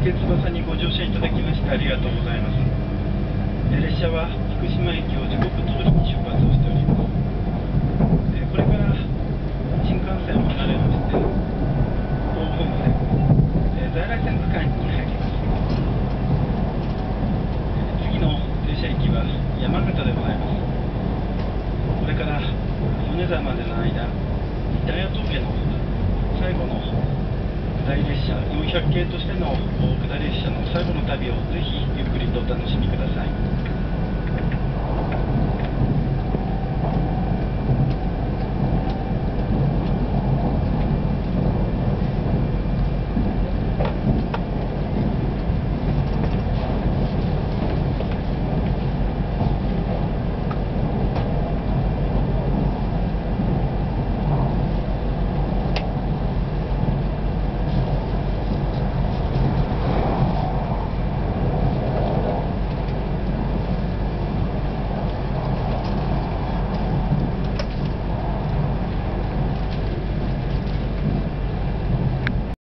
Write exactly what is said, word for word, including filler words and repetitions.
鉄翼にご乗車いただきましてありがとうございます。列車は福島駅を時刻通りに出発をしております。これから新幹線を離れまして大本線、在来線区間に入ります。次の停車駅は山形でございます。これから米沢までの間、ダイヤ峠の最後の下り列車よんひゃく系としての下り列車の最後の旅をぜひゆっくりとお楽しみください。